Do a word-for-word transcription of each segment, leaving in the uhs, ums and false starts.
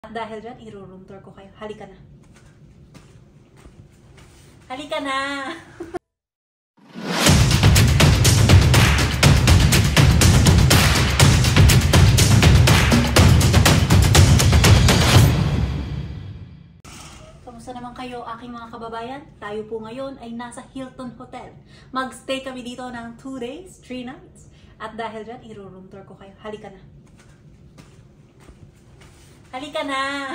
At dahil dyan, i-room tour ko kayo. Halika na. Halika na! Kamusta naman kayo, aking mga kababayan? Tayo po ngayon ay nasa Hilton Hotel. Mag-stay kami dito ng two days, three nights. At dahil dyan, i-room tour ko kayo. Halika na. Halika na!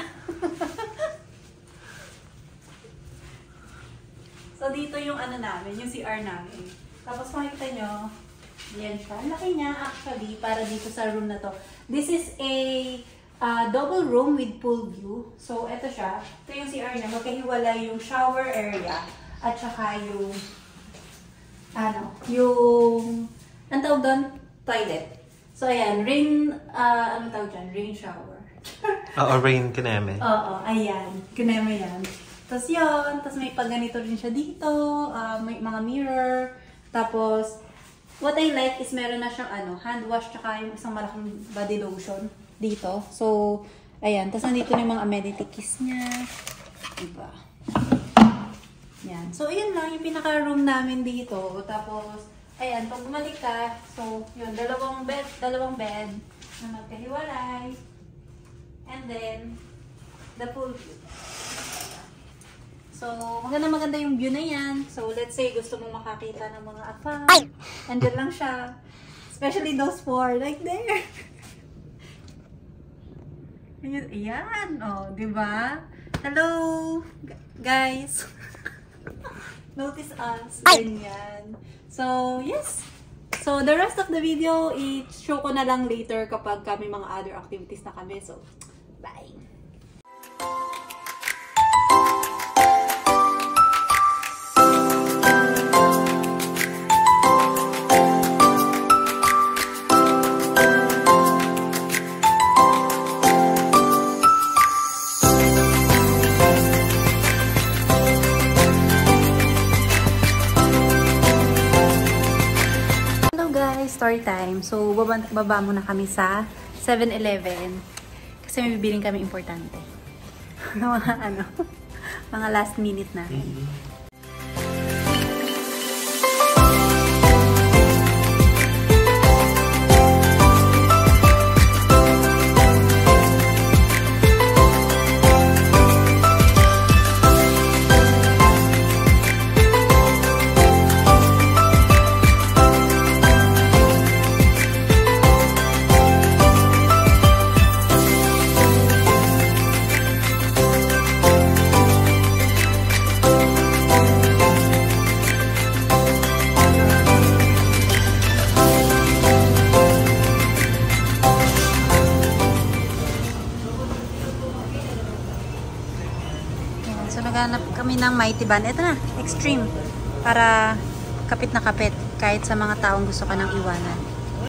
So, dito yung ano namin, yung C R namin. Tapos makikita nyo, yan siya. Laki niya actually, para dito sa room na to. This is a uh, double room with pool view. So, eto siya. Ito yung C R niya. Magkahiwalay yung shower area at saka yung ano, yung ang tawag doon? Toilet. So, ayan. Rain, uh, ano tawag dyan? Rain shower. Oo, rain kineme. Oo, ayan. Kineme yan. Tapos yun, tapos may pag ganito rin siya dito, uh, may mga mirror. Tapos, what I like is meron na siyang ano, hand wash tsaka yung isang malaking body lotion dito. So, ayan. Tapos nandito na yung mga amenity kits niya. Diba? Yan. So, yun lang yung pinaka-room namin dito. Tapos, ayan, pag bumalik ka, so, yun, dalawang bed, dalawang bed na magkahiwalay. And then, the pool view. So, maganda maganda yung view na yan. So, let's say gusto mong makakita ng mga afam. Andyan lang siya. Especially those four, like there. Ayan. O, oh, diba? Hello, guys. Notice us. Ganyan. So, yes. So, the rest of the video, i-show ko na lang later kapag kami mga other activities na kami. So, bye! Story time. So, baba, baba muna kami sa seven eleven kasi may bibiling kami importante. mga ano, mga last minute na. Mm-hmm. So, naghanap kami ng mighty band. Ito na, extreme. Para kapit na kapit. Kahit sa mga taong gusto ka nang iwanan.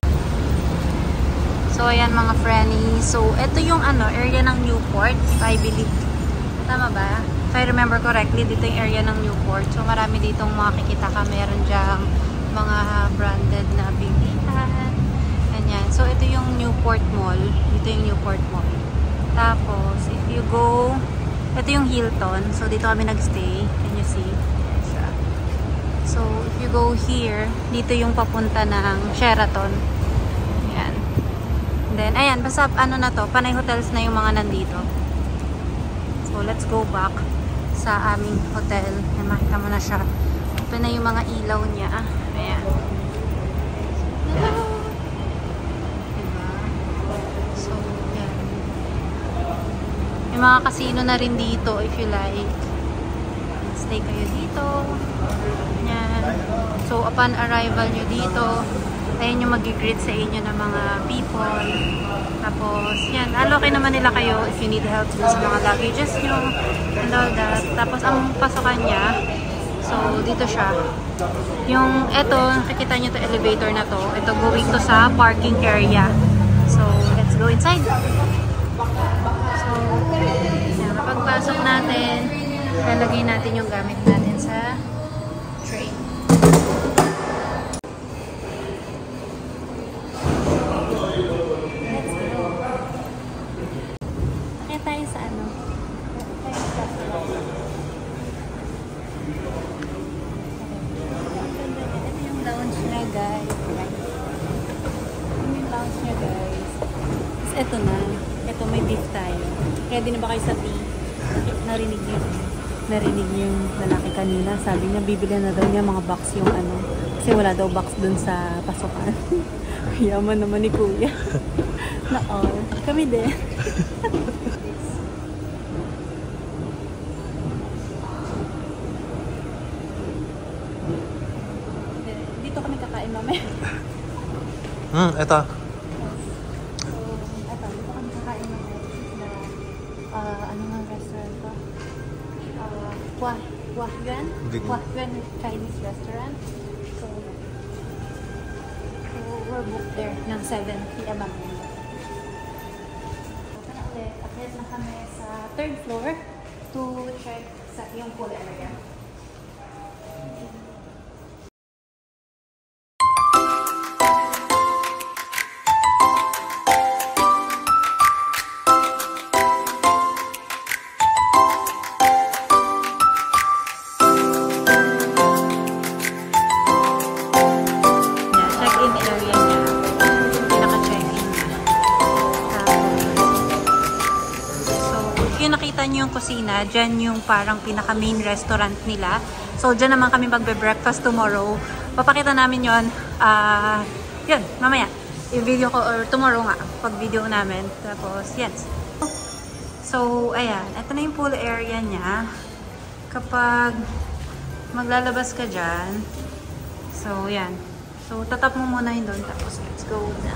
So, ayan mga friendies. So, ito yung ano, area ng Newport. If I believe. Tama ba? If I remember correctly, dito yung area ng Newport. So, marami ditong makikita ka. Meron dyang mga branded na bilihan. Ganyan. So, ito yung Newport Mall. Dito yung Newport Mall. Tapos, if you go... Ito yung Hilton. So, dito kami nagstay. Can you see? So, if you go here, dito yung papunta ng Sheraton. Ayan. And then, ayan. Basta, ano na to, panay hotels na yung mga nandito. So, let's go back sa aming hotel. Ayan, makita mo na siya. Open na yung mga ilaw niya. Ayan. Hello! Diba? So, may mga casino na rin dito if you like. Stay kayo dito. Yan. So, upon arrival nyo dito, ayun yung mag-greet sa inyo ng mga people. Tapos, yan. Allocate naman nila kayo if you need help sa mga luggages nyo and all that. Tapos, ang pasokan niya, so, dito siya. Yung, eto, nakikita nyo to elevator na to. Ito, going to sa parking area. So, let's go inside. Pagpasok natin, lalagay natin yung gamit natin sa tray. Let's go. Kaya tayo sa sa ano. Ito yung lounge niya, guys. Ito yung lounge niya, guys. Tapos ito na. Ito, may beef tayo. Ready na ba kayo sa tea? Narinig niyo. Narinig niyo yung lalaki kanina. Sabi niya, bibili na daw niya mga box yung ano. Kasi wala daw box dun sa pasokan. Yaman naman ni Kuya. Na all. Kami din. Dito kami kakain mamaya. Hmm, eto. So, eto. Dito kami kakain mamaya. Na, uh, ano nga restaurant to? Uh, Wah, Wah Yuan? Wah Yuan Chinese restaurant. So, so we're booked there ng seven p m mamaya. Akyat na kami sa third floor to check sa yung pool area. Nakita nyo yung kusina, dyan yung parang pinaka main restaurant nila. So dyan naman kami magbe-breakfast tomorrow. Papakita namin yon uh, yun, mamaya i-video ko, or tomorrow nga pag video namin. Tapos yes, so ayan, ito na yung pool area nya. Kapag maglalabas ka dyan, so yan, so tatap mo muna yun doon. Tapos let's go na.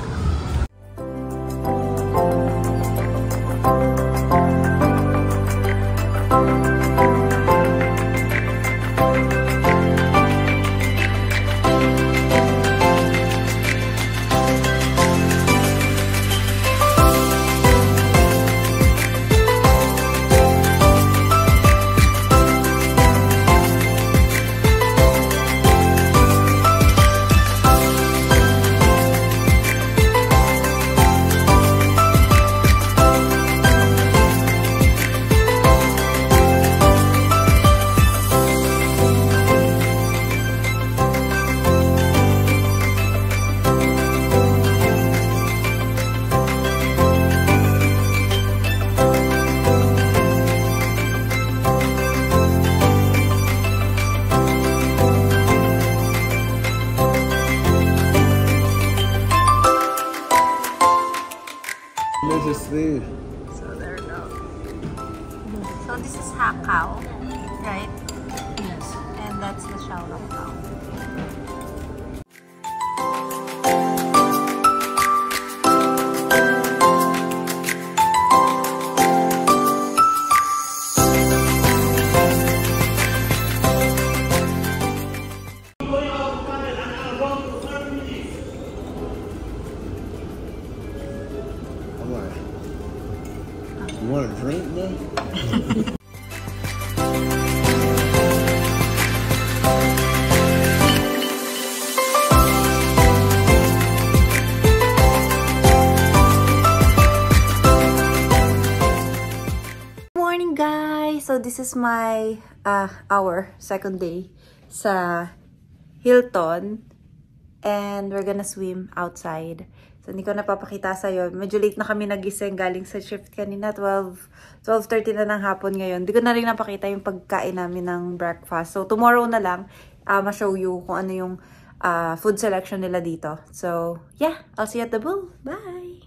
Food. So there we go. So this is hakao, right? Yes. And that's the xiaolongbao. You want a drink, man? Morning, guys. So this is my uh, our second day sa Hilton, and we're gonna swim outside. So, hindi ko napapakita sa'yo. Medyo late na kami nagising galing sa shift kanina. twelve, twelve thirty na ng hapon ngayon. Hindi ko na rin napakita yung pagkain namin ng breakfast. So, tomorrow na lang, uh, ma-show you kung ano yung uh, food selection nila dito. So, yeah. I'll see you at the pool. Bye!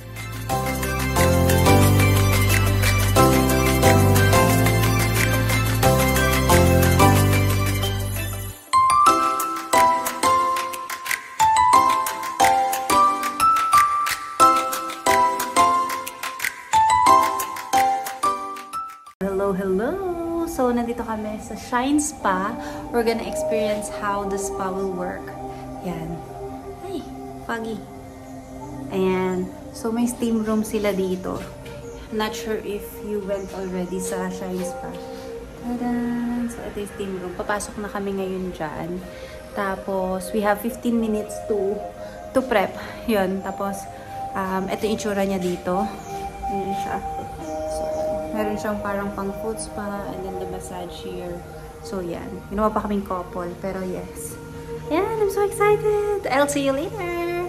Hello, hello! So, nandito kami sa Shine Spa. We're gonna experience how the spa will work. Yan. Ay, foggy. Ayan. So, may steam room sila dito. I'm not sure if you went already sa Shine Spa. Tada! So, ito yung steam room. Papasok na kami ngayon dyan. Tapos, we have fifteen minutes to to prep. Yun. Tapos, um, ito yung itsura niya dito. Ayan siya. So, Meron siyang parang pang foot spa and then the massage here. So, yan. Ginawa pa kaming couple. Pero, yes. Yan, I'm so excited! I'll see you later!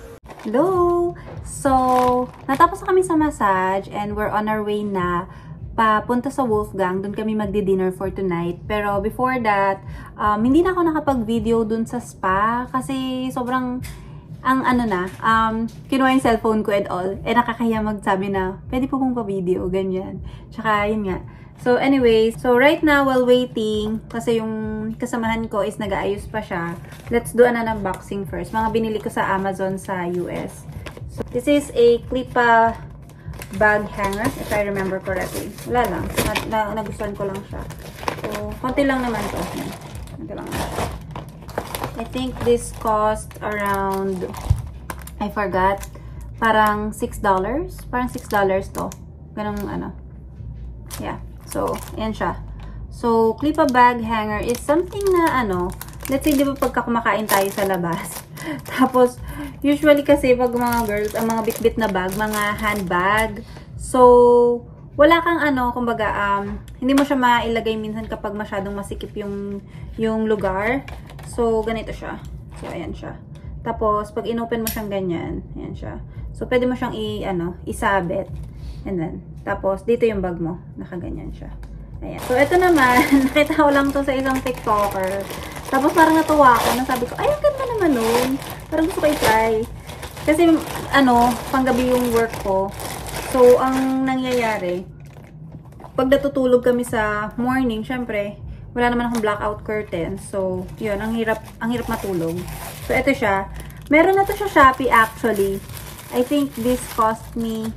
Hello! So, natapos na kami sa massage and we're on our way na papunta sa Wolfgang. Doon kami magdi-dinner for tonight. Pero before that, um, hindi na ako nakapag-video doon sa spa kasi sobrang ang ano na, um, kinuha yung cellphone ko and all. Eh, nakakahiya magsabi na, pwede po mong pa-video, ganyan. Tsaka, yun nga. So, anyways, so right now, while waiting, kasi yung kasamahan ko is nag-aayos pa siya, let's do an unboxing first. Mga binili ko sa Amazon sa U S. So, this is a Clipa bag hanger, if I remember correctly. Wala lang. Na, na, nagustuhan ko lang siya. So, konti lang naman to. Konti lang naman siya. I think this cost around, I forgot, parang six dollars. Parang six dollars to. Ganong ano. Yeah. So, ayan siya. So, Clipa bag hanger is something na ano, let's say, di ba pagka kumakain tayo sa labas. Tapos, usually kasi pag mga girls, ang mga bit-bit na bag, mga handbag. So, wala kang ano, kumbaga, um, hindi mo siya mailagay minsan kapag masyadong masikip yung, yung lugar. So, ganito siya. So, ayan siya. Tapos, pag inopen mo siyang ganyan, ayan siya. So, pwede mo siyang i, ano, isabit. And then, tapos, dito yung bag mo. Nakaganyan siya. Ayan. So, ito naman, nakita ko lang to sa isang TikToker. Tapos, parang natuwa ako. Nasabi ko, ay, ang ganda naman nun. Parang gusto ko i-try. Kasi, ano, panggabi yung work ko. So, ang nangyayari, pag natutulog kami sa morning, syempre, wala naman akong blackout curtain. So, yun, ang hirap, ang hirap matulog. So, ito siya. Meron na to siya Shopee, actually. I think this cost me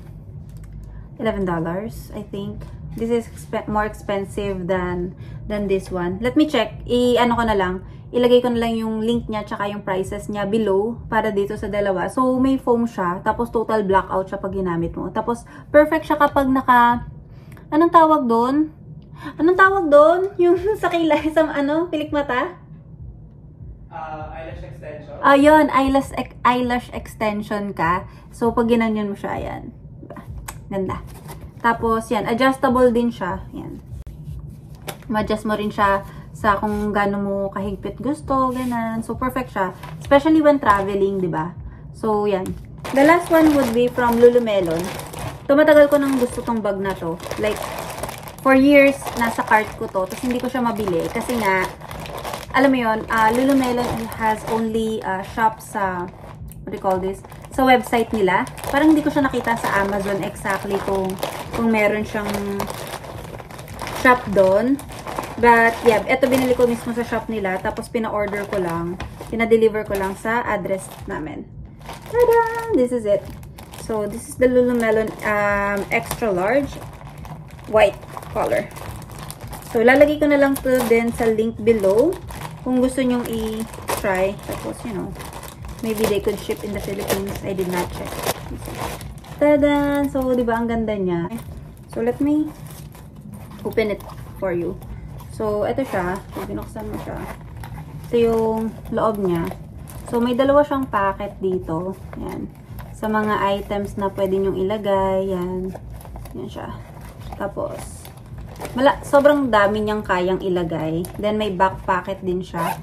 eleven dollars, I think. This is exp more expensive than than this one. Let me check. I-ano ko na lang. Ilagay ko na lang yung link niya tsaka yung prices niya below para dito sa dalawa. So, may foam siya. Tapos, total blackout siya pag ginamit mo. Tapos, perfect siya kapag naka... Anong tawag doon? Anong tawag doon? Yung sa kilay, sa ano? Pilik mata? Uh, eyelash extension. Ah, yun. Eyelash, eyelash extension ka. So, pag ginanyan mo siya, ayan. Diba? Ganda. Tapos, yan. Adjustable din siya. Yan. Ma-adjust mo rin siya sa kung gaano mo kahigpit gusto. Ganan. So, perfect siya. Especially when traveling, diba? So, yan. The last one would be from Lululemon. Tumatagal ko nang gusto tong bag na to. Like, for years, nasa cart ko to. Tapos, hindi ko siya mabili. Kasi nga, alam mo yun, uh, Lululemon has only uh, shop sa, what do you call this? Sa website nila. Parang hindi ko siya nakita sa Amazon exactly kung, kung meron siyang shop doon. But, yeah, ito binili ko mismo sa shop nila. Tapos, pina-order ko lang. Pina-deliver ko lang sa address namin. Tada! This is it. So, this is the Lululemon um, extra large white color. So, lalagay ko na lang to din sa link below kung gusto nyong i-try. Tapos, you know, maybe they could ship in the Philippines. I did not check. Tada! So, di ba ang ganda niya? So, let me open it for you. So, ito siya. So, binuksan mo siya. Ito yung loob niya. So, may dalawa siyang packet dito. Yan. Sa mga items na pwede nyong ilagay. Yan. Yan siya. Tapos, mala sobrang dami niyang kayang ilagay. Then, may back pocket din siya.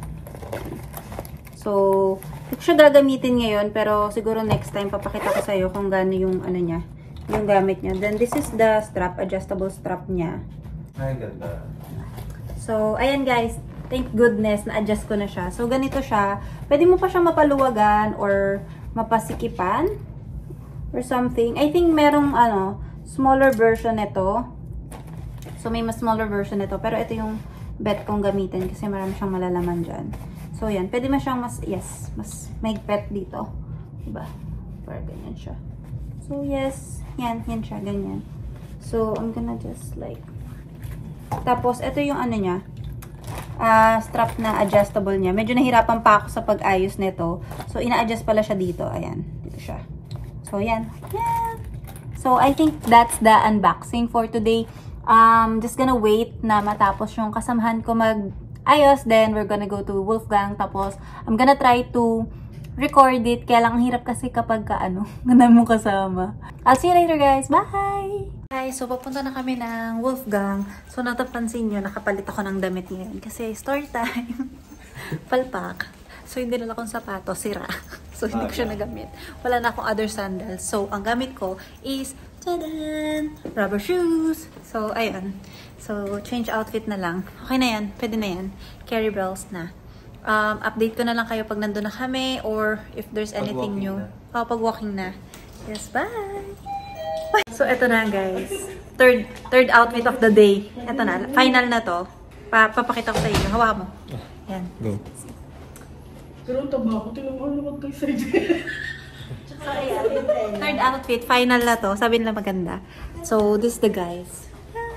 So, hindi ko siya gagamitin ngayon. Pero, siguro next time, papakita ko sa'yo kung gaano yung, ano niya, yung gamit niya. Then, this is the strap, adjustable strap niya. Ay, ganda. So, ayan guys. Thank goodness, na-adjust ko na siya. So, ganito siya. Pwede mo pa siya mapaluwagan or mapasikipan or something. I think merong, ano, smaller version nito. So, may mas smaller version nito. Pero ito yung bet kong gamitin kasi marami siyang malalaman dyan. So, yan. Pwede mo siyang mas, yes, mas maigpet dito. Diba? Para ganyan siya. So, yes. Yan, yan siya. Ganyan. So, I'm gonna just like... Tapos, ito yung ano niya. Uh, strap na adjustable niya. Medyo nahirapan pa ako sa pag-ayos nito. So, ina-adjust pala siya dito. Ayan. Dito siya. So, yan. Yan. So, I think that's the unboxing for today. Um, just gonna wait na matapos yung kasamahan ko mag-ayos. Then, we're gonna go to Wolfgang. Tapos, I'm gonna try to record it. Kaya lang, ang hirap kasi kapag ka, ano, ganun mo kasama. I'll see you later, guys. Bye! Guys, so papunta na kami ng Wolfgang. So natapansin nyo, nakapalit ako ng damit ngayon. Kasi story time. Palpak. So hindi na akong sapato, sira. So hindi ko siya nagamit. Wala na akong other sandals. So ang gamit ko is, tadan! Rubber shoes. So ayun. So change outfit na lang. Okay na yan. Pwede na yan. Carry bells na. Um, update ko na lang kayo pag nandun na kami or if there's anything new. Oh, pag walking na. Yes, bye! So, eto na guys. Third third outfit of the day. Eto na. Final na to. Pa papakita ko sa inyo. Hawa mo. Yan. Go. Pero taba ako. Tingnan mo ano kay side. So, ayan. Third outfit. Final na to. Sabi nila maganda. So, this is the guys.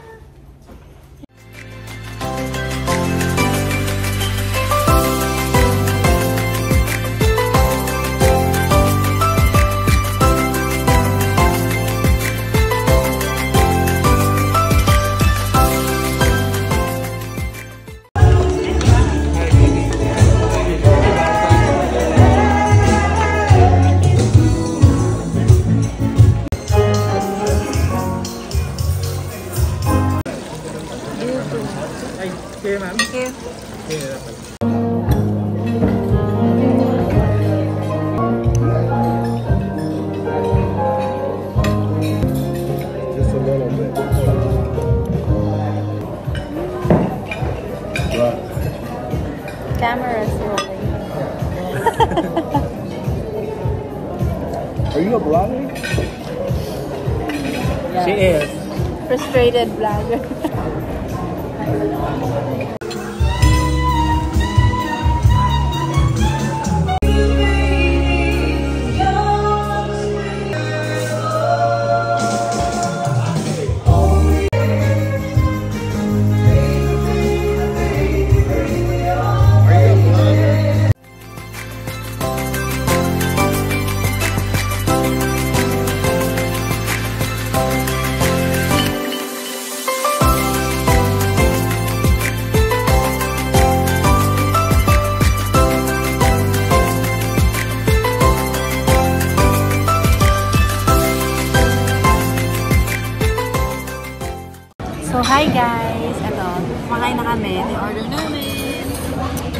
Okay, ma'am. Thank you. Just a little bit. Right. Camera's rolling. Are you a blogger? She is. Frustrated vlogger. So, hi guys! Ito, kumakain na kami. Ito yung order namin.